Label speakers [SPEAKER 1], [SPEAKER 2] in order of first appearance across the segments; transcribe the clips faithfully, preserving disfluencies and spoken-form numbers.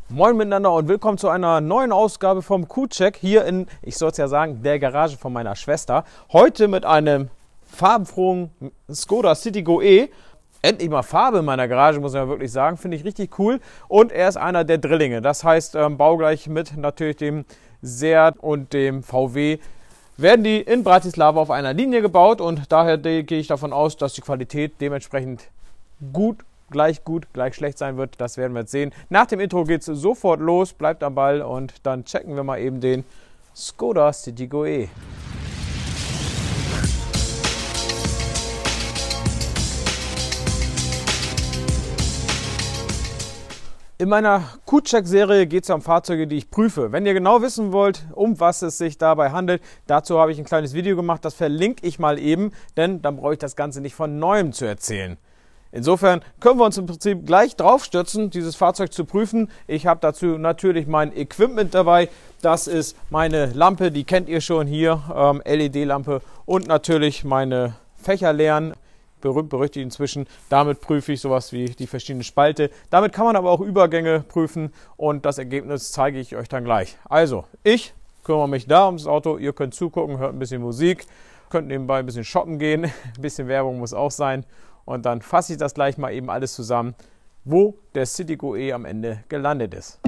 [SPEAKER 1] Moin miteinander und willkommen zu einer neuen Ausgabe vom Q-Check hier in, ich soll es ja sagen, der Garage von meiner Schwester. Heute mit einem farbenfrohen Skoda Citigo E. Endlich mal Farbe in meiner Garage, muss ich ja wirklich sagen. Finde ich richtig cool. Und er ist einer der Drillinge. Das heißt, ähm, baugleich mit natürlich dem Seat und dem V W werden die in Bratislava auf einer Linie gebaut. Und daher gehe ich davon aus, dass die Qualität dementsprechend gut gleich gut, gleich schlecht sein wird. Das werden wir jetzt sehen. Nach dem Intro geht es sofort los. Bleibt am Ball und dann checken wir mal eben den Skoda Citigo E. In meiner Q-Check-Serie geht es ja um Fahrzeuge, die ich prüfe. Wenn ihr genau wissen wollt, um was es sich dabei handelt, dazu habe ich ein kleines Video gemacht. Das verlinke ich mal eben, denn dann brauche ich das Ganze nicht von Neuem zu erzählen. Insofern können wir uns im Prinzip gleich drauf stürzen, dieses Fahrzeug zu prüfen. Ich habe dazu natürlich mein Equipment dabei. Das ist meine Lampe, die kennt ihr schon hier, ähm, L E D-Lampe und natürlich meine Fächerleeren, berühmt berüchtigt inzwischen. Damit prüfe ich sowas wie die verschiedenen Spalte. Damit kann man aber auch Übergänge prüfen und das Ergebnis zeige ich euch dann gleich. Also, ich kümmere mich da ums Auto, ihr könnt zugucken, hört ein bisschen Musik, könnt nebenbei ein bisschen shoppen gehen, ein bisschen Werbung muss auch sein. Und dann fasse ich das gleich mal eben alles zusammen, wo der Citigo E am Ende gelandet ist.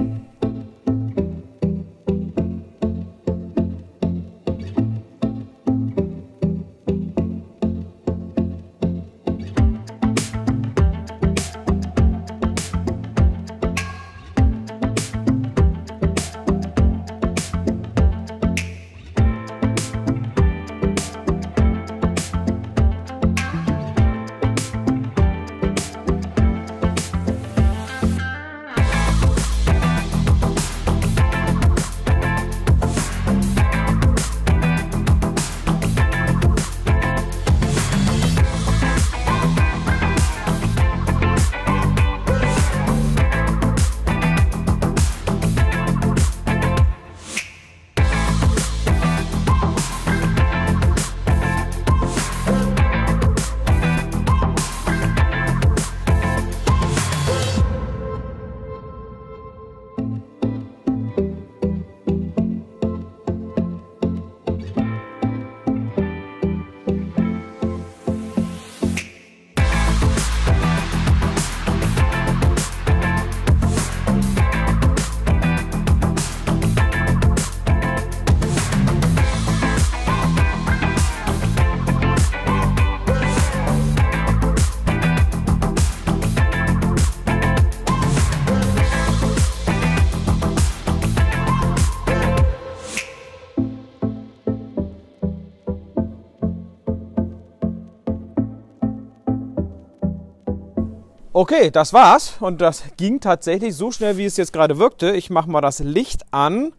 [SPEAKER 1] Okay, das war's und das ging tatsächlich so schnell, wie es jetzt gerade wirkte. Ich mache mal das Licht an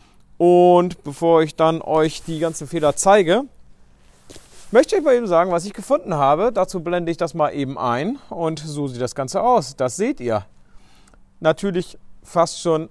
[SPEAKER 1] und bevor ich dann euch die ganzen Fehler zeige, möchte ich mal eben sagen, was ich gefunden habe. Dazu blende ich das mal eben ein und so sieht das Ganze aus. Das seht ihr. Natürlich fast schon,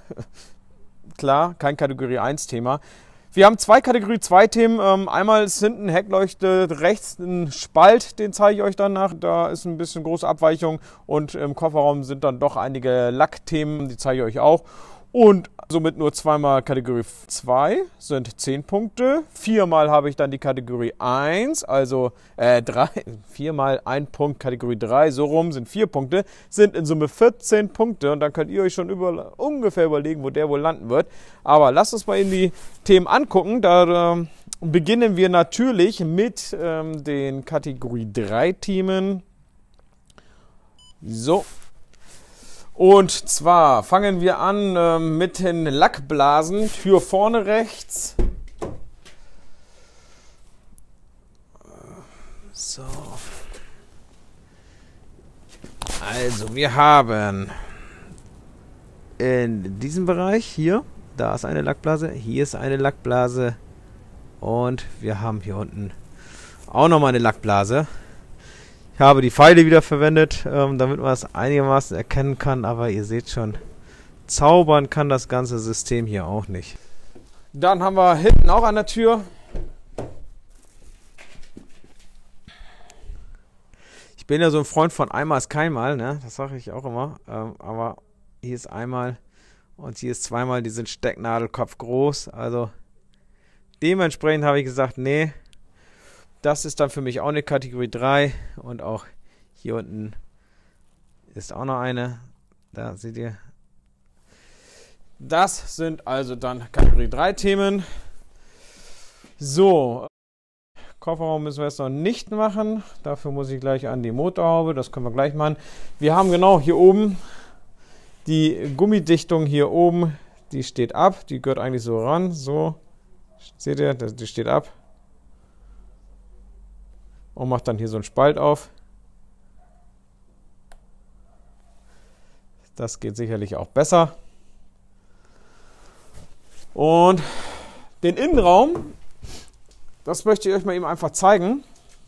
[SPEAKER 1] klar, kein Kategorie eins Thema. Wir haben zwei Kategorie zwei Themen. Ähm, einmal ist hinten Heckleuchte, rechts ein Spalt, den zeige ich euch danach. Da ist ein bisschen große Abweichung und im Kofferraum sind dann doch einige Lackthemen, die zeige ich euch auch. Und somit nur zweimal Kategorie zwei sind zehn Punkte. Viermal habe ich dann die Kategorie eins, also äh, drei, viermal ein Punkt Kategorie drei, so rum sind vier Punkte, sind in Summe vierzehn Punkte. Und dann könnt ihr euch schon über, ungefähr überlegen, wo der wohl landen wird. Aber lasst uns mal in die Themen angucken. Da äh, beginnen wir natürlich mit ähm, den Kategorie drei Themen. So. Und zwar fangen wir an äh, mit den Lackblasen. Tür vorne rechts. So. Also wir haben in diesem Bereich hier, da ist eine Lackblase, hier ist eine Lackblase und wir haben hier unten auch nochmal eine Lackblase. Ich habe die Pfeile wieder verwendet, ähm, damit man es einigermaßen erkennen kann, aber ihr seht schon, zaubern kann das ganze System hier auch nicht. Dann haben wir hinten auch an der Tür Ich bin ja so ein Freund von einmal ist keinmal, ne? Das sage ich auch immer. Ähm, aber hier ist einmal Und hier ist zweimal diesen Stecknadelkopf groß. Also dementsprechend habe ich gesagt, nee, das ist dann für mich auch eine Kategorie drei. Und auch hier unten ist auch noch eine. Da seht ihr. Das sind also dann Kategorie drei Themen. So, Kofferraum müssen wir jetzt noch nicht machen. Dafür muss ich gleich an die Motorhaube. Das können wir gleich machen. Wir haben genau hier oben die Gummidichtung hier oben. Die steht ab. Die gehört eigentlich so ran. So, seht ihr, die steht ab. Und macht dann hier so einen Spalt auf. Das geht sicherlich auch besser. Und den Innenraum, das möchte ich euch mal eben einfach zeigen.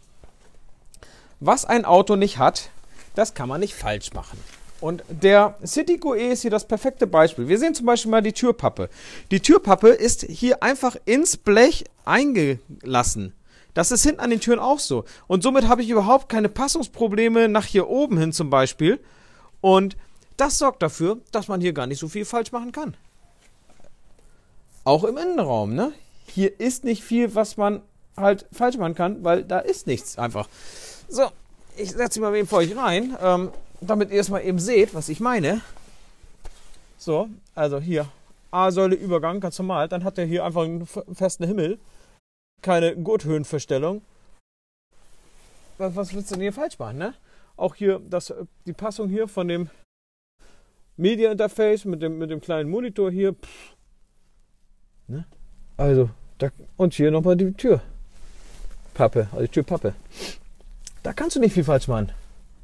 [SPEAKER 1] Was ein Auto nicht hat, das kann man nicht falsch machen. Und der Citigo E ist hier das perfekte Beispiel. Wir sehen zum Beispiel mal die Türpappe. Die Türpappe ist hier einfach ins Blech eingelassen. Das ist hinten an den Türen auch so. Und somit habe ich überhaupt keine Passungsprobleme nach hier oben hin zum Beispiel. Und das sorgt dafür, dass man hier gar nicht so viel falsch machen kann. Auch im Innenraum, ne? Hier ist nicht viel, was man halt falsch machen kann, weil da ist nichts einfach. So, ich setze mal eben vor euch rein, ähm, damit ihr es mal eben seht, was ich meine. So, also hier, A-Säule, Übergang, ganz normal. Dann hat er hier einfach einen festen Himmel. Keine Gurthöhenverstellung. Was, was willst du denn hier falsch machen, ne? Auch hier, das, die Passung hier von dem Media Interface mit dem, mit dem kleinen Monitor hier. Pff. Ne? Also, da, und hier nochmal die Türpappe, also die Türpappe. Da kannst du nicht viel falsch machen.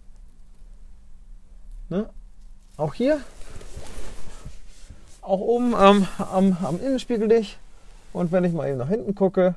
[SPEAKER 1] Ne? Auch hier. Auch oben ähm, am, am Innenspiegel nicht. Und wenn ich mal eben nach hinten gucke.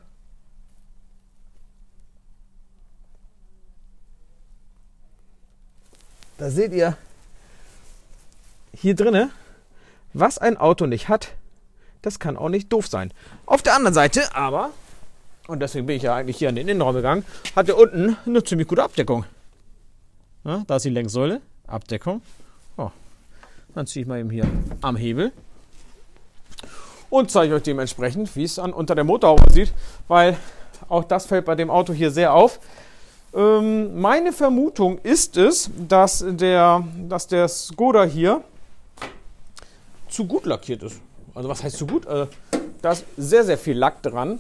[SPEAKER 1] Da seht ihr hier drinne, was ein Auto nicht hat, das kann auch nicht doof sein. Auf der anderen Seite aber, und deswegen bin ich ja eigentlich hier in den Innenraum gegangen, hat er unten eine ziemlich gute Abdeckung. Ja, da ist die Lenksäule, Abdeckung. Oh, dann ziehe ich mal eben hier am Hebel und zeige euch dementsprechend, wie es an unter der Motorhaube aussieht, weil auch das fällt bei dem Auto hier sehr auf. Ähm, meine Vermutung ist es, dass der, dass der Skoda hier zu gut lackiert ist. Also was heißt zu gut? Äh, da ist sehr, sehr viel Lack dran.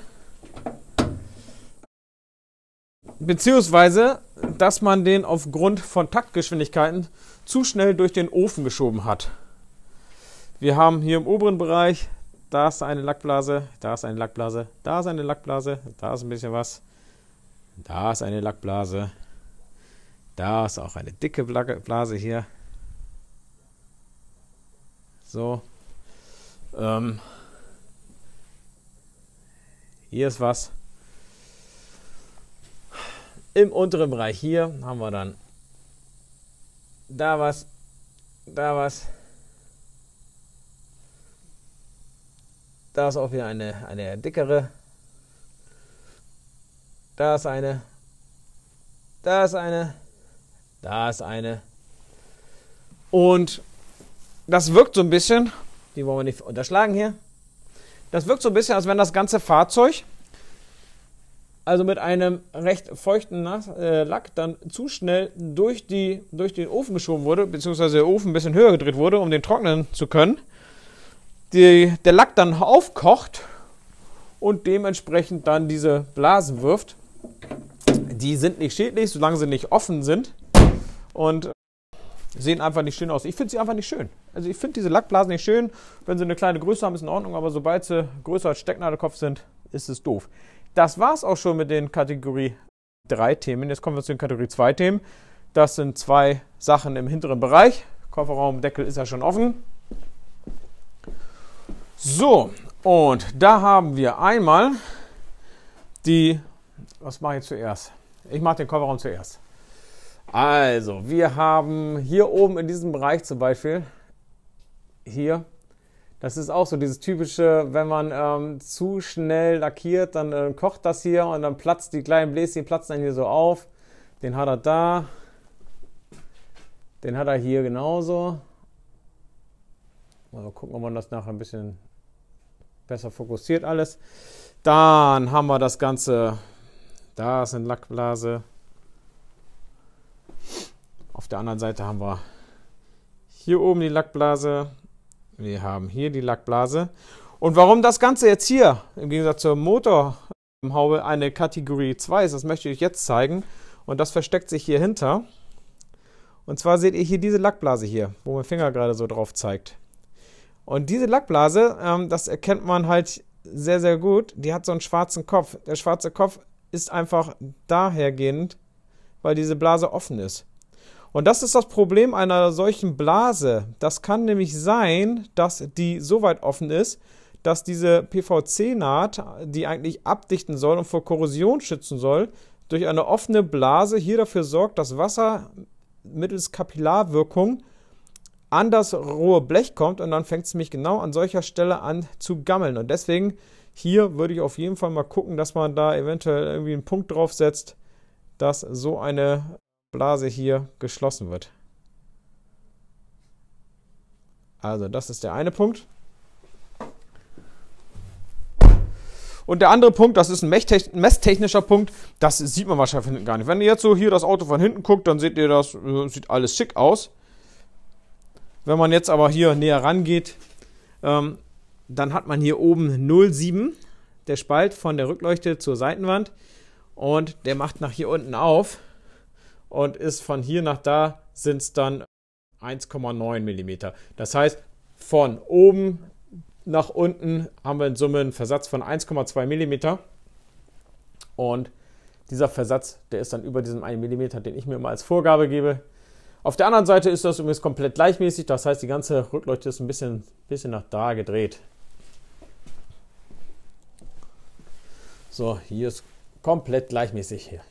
[SPEAKER 1] Beziehungsweise, dass man den aufgrund von Taktgeschwindigkeiten zu schnell durch den Ofen geschoben hat. Wir haben hier im oberen Bereich, da ist eine Lackblase, da ist eine Lackblase, da ist eine Lackblase, da ist ein bisschen was, da ist eine Lackblase, da ist auch eine dicke Blase hier. So. Ähm, hier ist was. Im unteren Bereich hier haben wir dann da was, da was. Da ist auch wieder eine, eine dickere. Da ist eine. Da ist eine. Da ist eine. Und das wirkt so ein bisschen, die wollen wir nicht unterschlagen hier. Das wirkt so ein bisschen, als wenn das ganze Fahrzeug, also mit einem recht feuchten Nass, äh, Lack, dann zu schnell durch, die, durch den Ofen geschoben wurde, beziehungsweise der Ofen ein bisschen höher gedreht wurde, um den trocknen zu können. Die, der Lack dann aufkocht und dementsprechend dann diese Blasen wirft. Die sind nicht schädlich, solange sie nicht offen sind und sehen einfach nicht schön aus. Ich finde sie einfach nicht schön. Also ich finde diese Lackblasen nicht schön. Wenn sie eine kleine Größe haben, ist in Ordnung, aber sobald sie größer als Stecknadelkopf sind, ist es doof. Das war es auch schon mit den Kategorie drei Themen. Jetzt kommen wir zu den Kategorie zwei Themen. Das sind zwei Sachen im hinteren Bereich. Kofferraumdeckel ist ja schon offen. So, und da haben wir einmal die, was mache ich zuerst? Ich mache den Kofferraum zuerst. Also, wir haben hier oben in diesem Bereich zum Beispiel, hier, das ist auch so dieses typische, wenn man ähm, zu schnell lackiert, dann äh, kocht das hier und dann platzt die kleinen Bläschen, platzen dann hier so auf. Den hat er da, den hat er hier genauso. Mal gucken, ob man das nachher ein bisschen besser fokussiert alles. Dann haben wir das Ganze. Da ist eine Lackblase. Auf der anderen Seite haben wir hier oben die Lackblase. Wir haben hier die Lackblase. Und warum das Ganze jetzt hier im Gegensatz zur Motorhaube eine Kategorie zwei ist, das möchte ich euch jetzt zeigen. Und das versteckt sich hier hinter. Und zwar seht ihr hier diese Lackblase hier, wo mein Finger gerade so drauf zeigt. Und diese Lackblase, ähm, das erkennt man halt sehr, sehr gut. Die hat so einen schwarzen Kopf. Der schwarze Kopf ist einfach dahergehend, weil diese Blase offen ist. Und das ist das Problem einer solchen Blase. Das kann nämlich sein, dass die so weit offen ist, dass diese P V C-Naht, die eigentlich abdichten soll und vor Korrosion schützen soll, durch eine offene Blase hier dafür sorgt, dass Wasser mittels Kapillarwirkung an das rohe Blech kommt und dann fängt es nämlich genau an solcher Stelle an zu gammeln. Und deswegen hier würde ich auf jeden Fall mal gucken, dass man da eventuell irgendwie einen Punkt drauf setzt, dass so eine Blase hier geschlossen wird. Also das ist der eine Punkt. Und der andere Punkt, das ist ein messtechnischer Punkt, das sieht man wahrscheinlich von hinten gar nicht. Wenn ihr jetzt so hier das Auto von hinten guckt, dann seht ihr, das äh, sieht alles schick aus. Wenn man jetzt aber hier näher rangeht, ähm, dann hat man hier oben null Komma sieben, der Spalt von der Rückleuchte zur Seitenwand. Und der macht nach hier unten auf und ist von hier nach da sind es dann eins Komma neun Millimeter. Das heißt, von oben nach unten haben wir in Summe einen Versatz von eins Komma zwei Millimeter. Und dieser Versatz, der ist dann über diesem einen Millimeter, den ich mir immer als Vorgabe gebe. Auf der anderen Seite ist das übrigens komplett gleichmäßig. Das heißt, die ganze Rückleuchte ist ein bisschen, bisschen nach da gedreht. So, hier ist komplett gleichmäßig hier.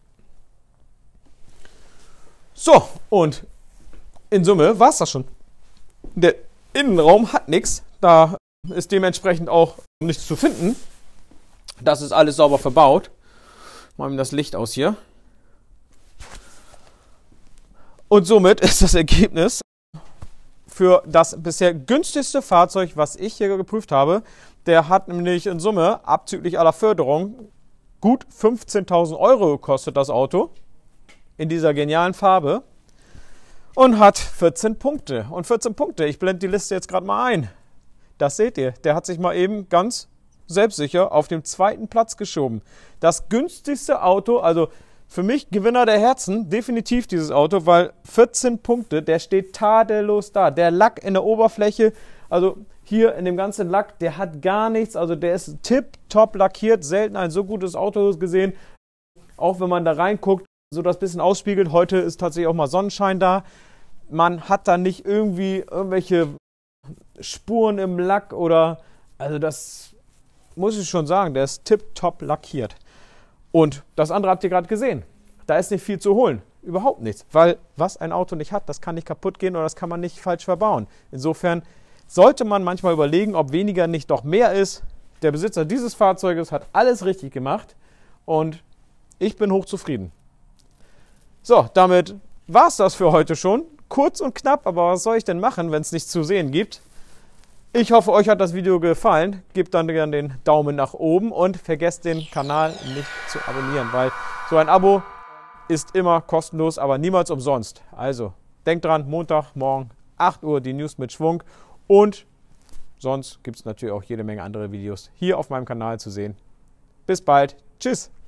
[SPEAKER 1] So, und in Summe war es das schon. Der Innenraum hat nichts. Da ist dementsprechend auch nichts zu finden. Das ist alles sauber verbaut. Machen wir das Licht aus hier. Und somit ist das Ergebnis für das bisher günstigste Fahrzeug, was ich hier geprüft habe. Der hat nämlich in Summe, abzüglich aller Förderung, gut fünfzehntausend Euro gekostet, das Auto. In dieser genialen Farbe. Und hat vierzehn Punkte. Und vierzehn Punkte, ich blende die Liste jetzt gerade mal ein. Das seht ihr, der hat sich mal eben ganz selbstsicher auf den zweiten Platz geschoben. Das günstigste Auto, also für mich Gewinner der Herzen, definitiv dieses Auto, weil vierzehn Punkte, der steht tadellos da. Der Lack in der Oberfläche, also hier in dem ganzen Lack, der hat gar nichts, also der ist tipptopp lackiert, selten ein so gutes Auto gesehen. Auch wenn man da reinguckt, so das bisschen ausspiegelt, heute ist tatsächlich auch mal Sonnenschein da. Man hat da nicht irgendwie irgendwelche Spuren im Lack oder, also das muss ich schon sagen, der ist tipptopp lackiert. Und das andere habt ihr gerade gesehen. Da ist nicht viel zu holen. Überhaupt nichts. Weil was ein Auto nicht hat, das kann nicht kaputt gehen oder das kann man nicht falsch verbauen. Insofern sollte man manchmal überlegen, ob weniger nicht doch mehr ist. Der Besitzer dieses Fahrzeuges hat alles richtig gemacht und ich bin hochzufrieden. So, damit war es das für heute schon. Kurz und knapp, aber was soll ich denn machen, wenn es nichts zu sehen gibt? Ich hoffe, euch hat das Video gefallen. Gebt dann gerne den Daumen nach oben und vergesst den Kanal nicht zu abonnieren, weil so ein Abo ist immer kostenlos, aber niemals umsonst. Also, denkt dran, Montagmorgen, acht Uhr, die News mit Schwung. Und sonst gibt es natürlich auch jede Menge andere Videos hier auf meinem Kanal zu sehen. Bis bald. Tschüss.